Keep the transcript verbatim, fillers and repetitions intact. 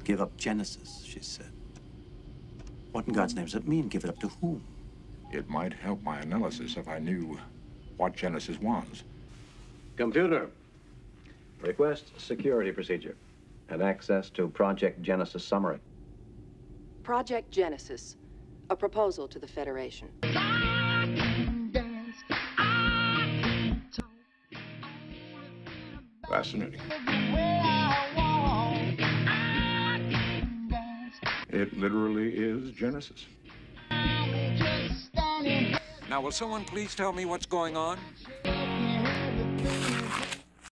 Give up Genesis, she said. What in God's name does it mean? Give it up to whom? It might help my analysis if I knew what Genesis was. Computer, request security procedure and access to Project Genesis summary. Project Genesis, a proposal to the Federation. Fascinating. It literally is Genesis. Now, will someone please tell me what's going on?